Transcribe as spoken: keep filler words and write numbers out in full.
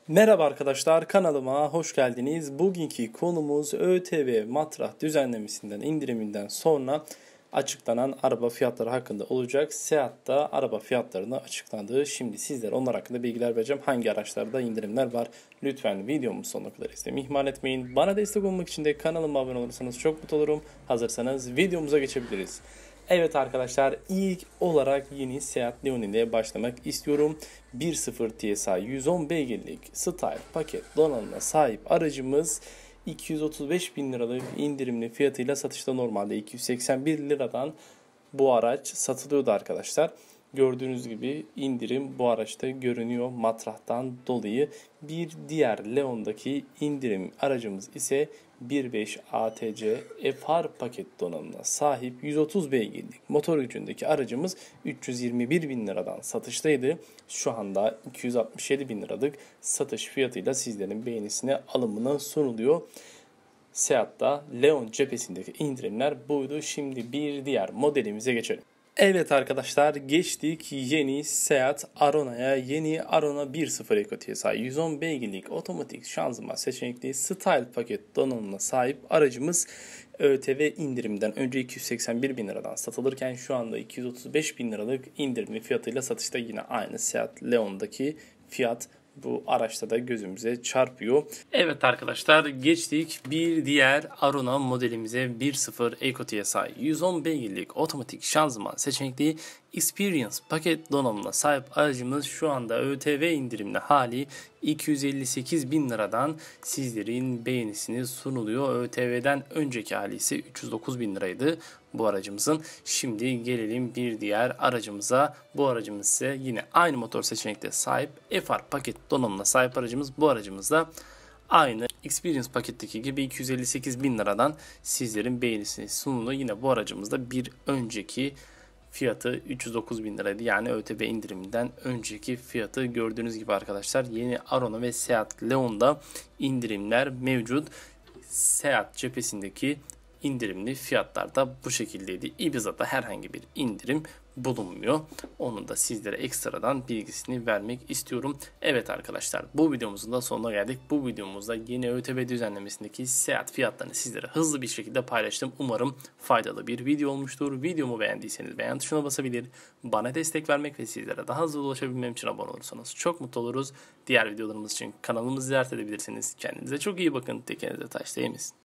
Merhaba arkadaşlar, kanalıma hoş geldiniz. Bugünkü konumuz ÖTV matrah düzenlemesinden indiriminden sonra açıklanan araba fiyatları hakkında olacak. Seat'ta araba fiyatlarını açıkladı. Şimdi sizlere onlar hakkında bilgiler vereceğim. Hangi araçlarda indirimler var? Lütfen videomu sonuna kadar izlemeyi ihmal etmeyin. Bana destek olmak için de kanalıma abone olursanız çok mutlu olurum. Hazırsanız videomuza geçebiliriz. Evet arkadaşlar, ilk olarak yeni Seat Leon ile başlamak istiyorum. bir nokta sıfır T S I yüz on beygirlik Style paket donanımına sahip aracımız iki yüz otuz beş bin liralık indirimli fiyatıyla satışta. Normalde iki yüz seksen bir liradan bu araç satılıyordu arkadaşlar. Gördüğünüz gibi indirim bu araçta görünüyor matrahtan dolayı. Bir diğer Leon'daki indirim aracımız ise bir nokta beş A T C F R paket donanımına sahip yüz otuz beygirlik motor gücündeki aracımız üç yüz yirmi bir bin liradan satıştaydı. Şu anda iki yüz altmış yedi bin liralık satış fiyatıyla sizlerin beğenisine alımına sunuluyor. Seat'ta Leon cephesindeki indirimler buydu. Şimdi bir diğer modelimize geçelim. Evet arkadaşlar, geçtik yeni Seat Arona'ya. Yeni Arona bir nokta sıfır Eco T S I yüz on beygirlik otomatik şanzıman seçenekli Style paket donanımına sahip aracımız ÖTV indirimden önce iki yüz seksen bir bin liradan satılırken şu anda iki yüz otuz beş bin liralık indirimli fiyatıyla satışta. Yine aynı Seat Leon'daki fiyat bu araçta da gözümüze çarpıyor. Evet arkadaşlar, geçtik bir diğer Arona modelimize. bir nokta sıfır Eco T S I yüz on beygirlik otomatik şanzıman seçenekli Experience paket donanımına sahip aracımız şu anda ÖTV indirimli hali iki yüz elli sekiz bin liradan sizlerin beğenisini sunuluyor. ÖTV'den önceki hali ise üç yüz dokuz bin liraydı bu aracımızın. Şimdi gelelim bir diğer aracımıza. Bu aracımız ise yine aynı motor seçenekte sahip F R paket donanımına sahip aracımız. Bu aracımız da aynı Experience paketteki gibi iki yüz elli sekiz bin liradan sizlerin beğenisini sunuluyor. Yine bu aracımızda bir önceki fiyatı üç yüz dokuz bin liraydı. Yani ÖTV indiriminden önceki fiyatı. Gördüğünüz gibi arkadaşlar, yeni Arona ve Seat Leon'da indirimler mevcut. Seat cephesindeki indirimli fiyatlar da bu şekildeydi. Ibiza'da herhangi bir indirim bulunmuyor. Onun da sizlere ekstradan bilgisini vermek istiyorum. Evet arkadaşlar, bu videomuzun da sonuna geldik. Bu videomuzda yeni ÖTV düzenlemesindeki Seat fiyatlarını sizlere hızlı bir şekilde paylaştım. Umarım faydalı bir video olmuştur. Videomu beğendiyseniz beğen tuşuna basabilir, bana destek vermek ve sizlere daha hızlı ulaşabilmem için abone olursanız çok mutlu oluruz. Diğer videolarımız için kanalımızı ziyaret edebilirsiniz. Kendinize çok iyi bakın. Tekenize taş değmesin.